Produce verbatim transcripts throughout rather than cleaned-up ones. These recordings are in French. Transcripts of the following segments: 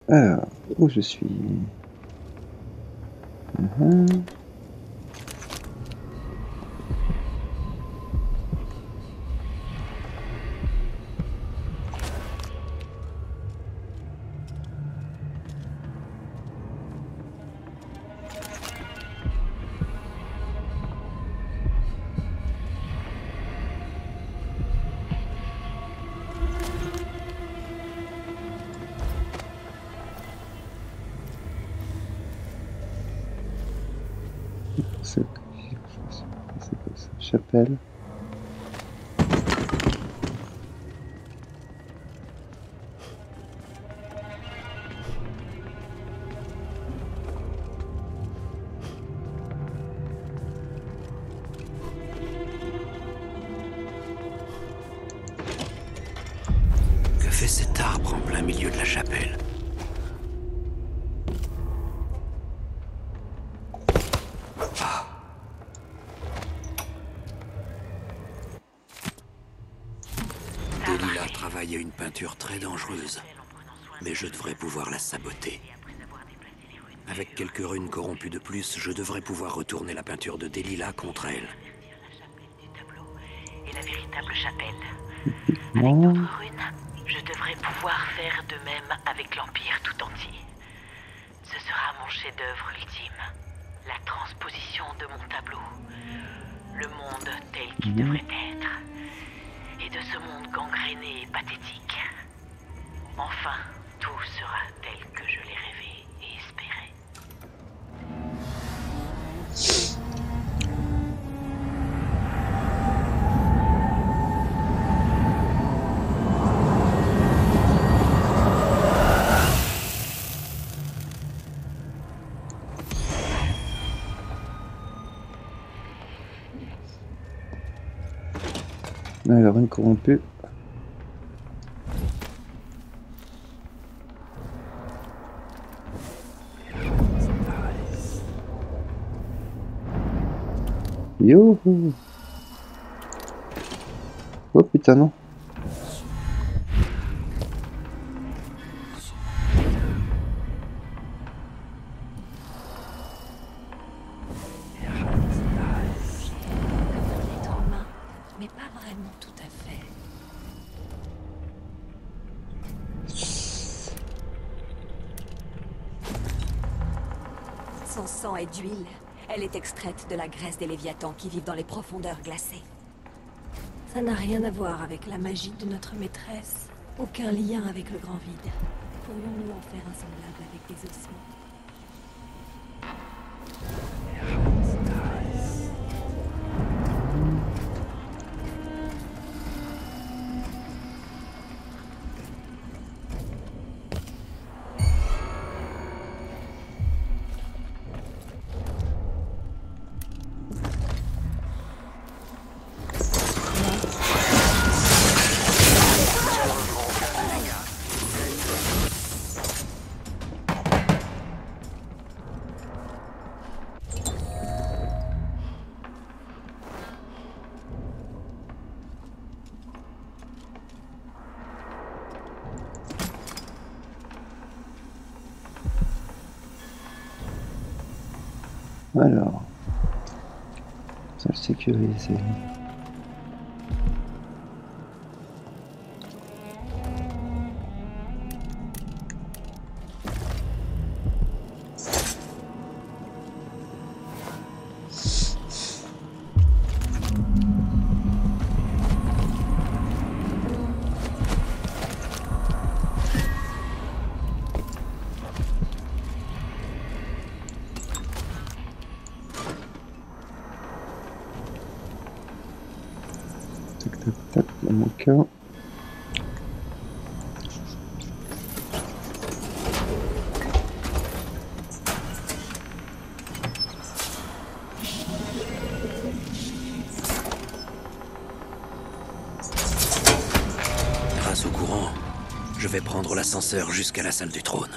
Alors, où je suis? Uhum. C'est quoi ça? Chapelle. Que fait cet arbre en plein milieu de la chapelle? Ah. Delilah travaille à une peinture très dangereuse, mais je devrais pouvoir la saboter. Avec quelques runes corrompues de plus, je devrais pouvoir retourner la peinture de Delilah contre elle. Et la véritable chapelle. Avec Non. d'autres runes, je devrais pouvoir faire de même avec l'Empire tout entier. Ce sera mon chef-d'œuvre ultime. La transposition de mon tableau. Le monde tel qu'il Mmh. devrait être. Et de ce monde gangréné et pathétique. Enfin, tout sera tel que je l'ai rêvé et espéré. Alors, une corrompue. Youhou! Oh putain, non. L'être humain, mais pas vraiment tout à fait. Son sang est d'huile. Elle est extraite de la graisse des léviathans qui vivent dans les profondeurs glacées. Ça n'a rien à voir avec la magie de notre maîtresse. Aucun lien avec le grand vide. Pourrions-nous en faire un semblable avec des ossements? Alors, ça le sécuriser. Tac, tac, tac, il en manque un. Grâce au courant, je vais prendre l'ascenseur jusqu'à la salle du trône.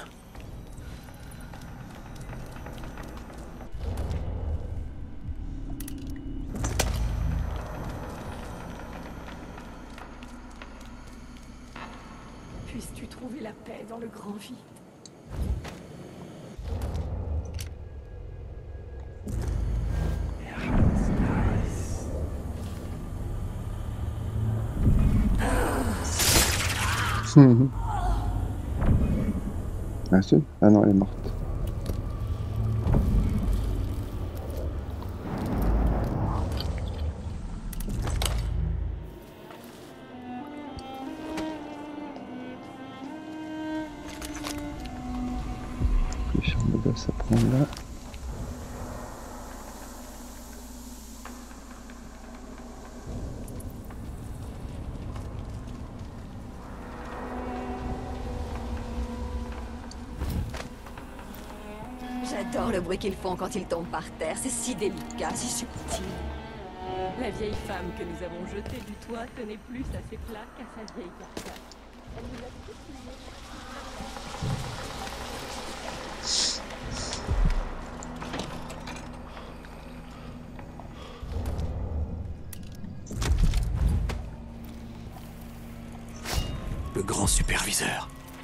Puisses-tu trouver la paix dans le grand vide. Ah, si. Ah non, elle est morte. Les chambres doivent s'apprendre là. J'adore le bruit qu'ils font quand ils tombent par terre. C'est si délicat, si subtil. La vieille femme que nous avons jetée du toit tenait plus à ses plats qu'à sa vieille carcasse. Elle nous a tous Le grand superviseur.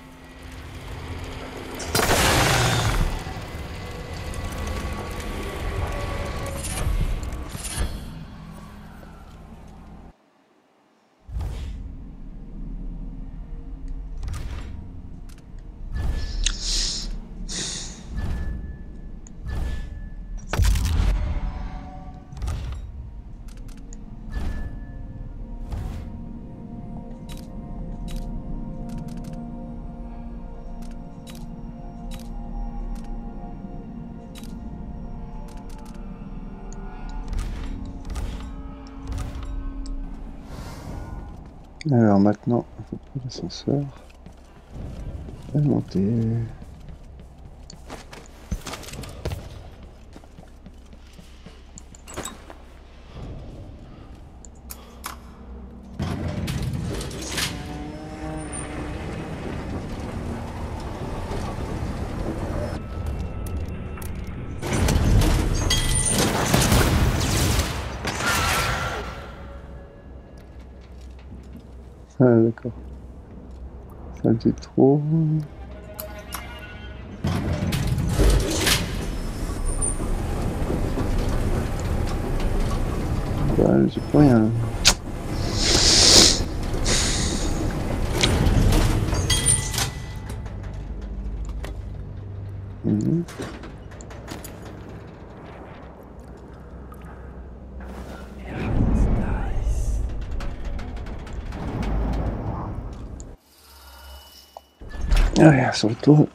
Alors maintenant, il faut prendre l'ascenseur. Et monter. Ah d'accord. Ça me fait trop. Bah, j'ai pas rien. Mmh. Allez, sur le tour.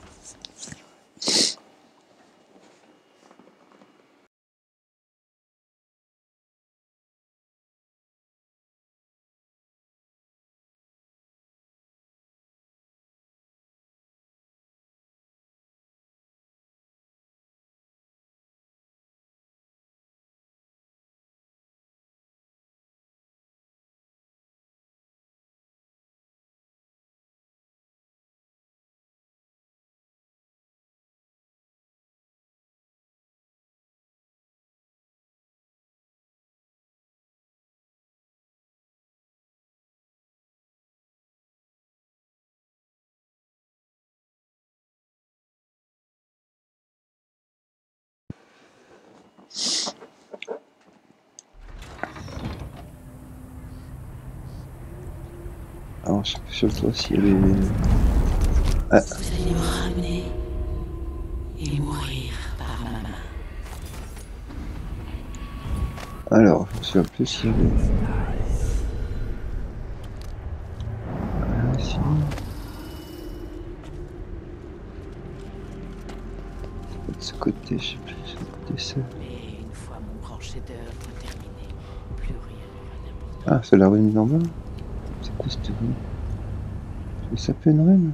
Alors, je sais plus sur le toit si elle est. Ah. Vous allez me ramener et mourir par ma main. Alors, je me souviens plus si elle est. Ah, si. De ce côté, je sais plus, sur le côté ça. Mais une fois mon grand chef-d'œuvre terminé, plus rien n'aura d'importance. Ah, c'est la rune normale. C'est quoi cette rune? Ça s'appelle une rune?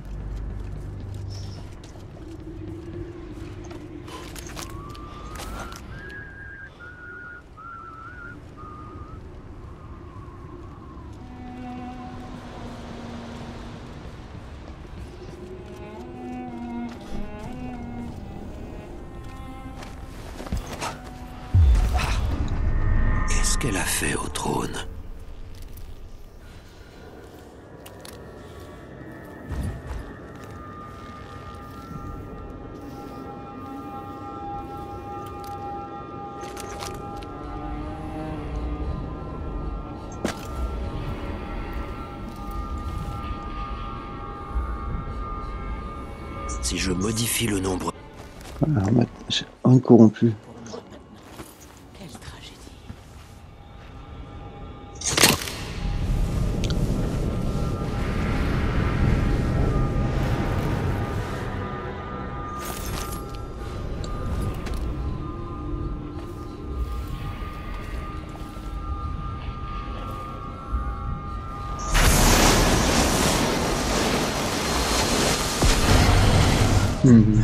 Qu'est-ce qu'elle a fait au trône? Si je modifie le nombre... Alors, j'ai un corrompu. Pour moi maintenant. Quelle tragédie. Mhm. Mon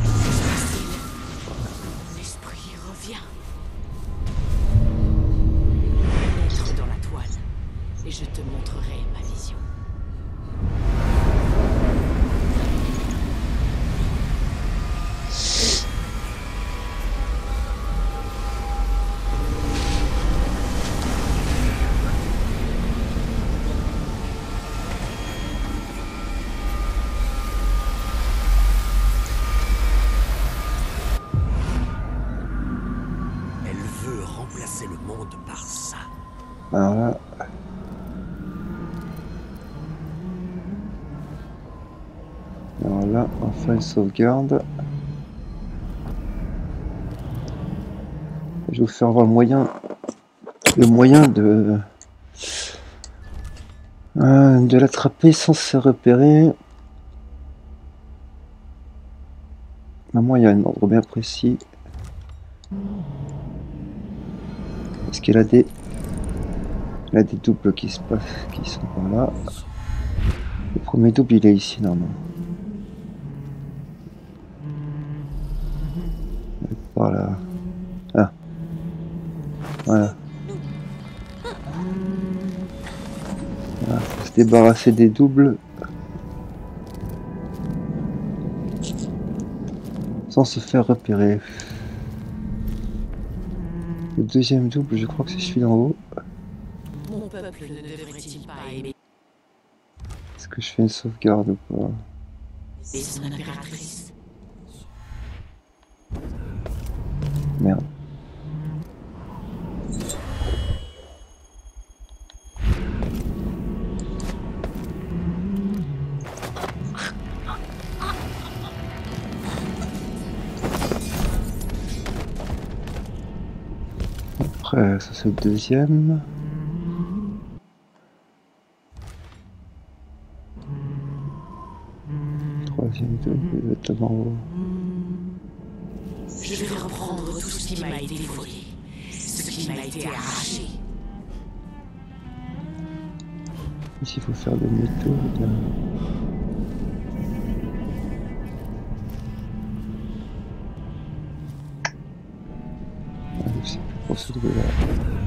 esprit revient. Entre dans la toile, et je te montrerai ma vision. Elle veut remplacer le monde par ça. Alors là... Alors là, enfin une sauvegarde. Je vais vous faire voir le moyen... Le moyen de... Euh, de l'attraper sans se repérer. Maman, il y a un ordre bien précis. Parce qu'elle a des... Elle a des doubles qui se passent, qui sont par là. Le premier double, il est ici, normalement. Et par là. Ah. Voilà. Voilà, faut se débarrasser des doubles. Sans se faire repérer. Le deuxième double, je crois que c'est celui d'en haut. Mon peuple ne devrait-il pas aimer Est-ce que je fais une sauvegarde ou pas? son impératrice? Merde. Après, ça c'est le deuxième. Troisième double, il va être là-bas en haut. Je vais reprendre tout ce qui m'a été volé, ce qui m'a été arraché. Ici, il faut faire des métaux. Là. Ah, je sais plus pour ce là.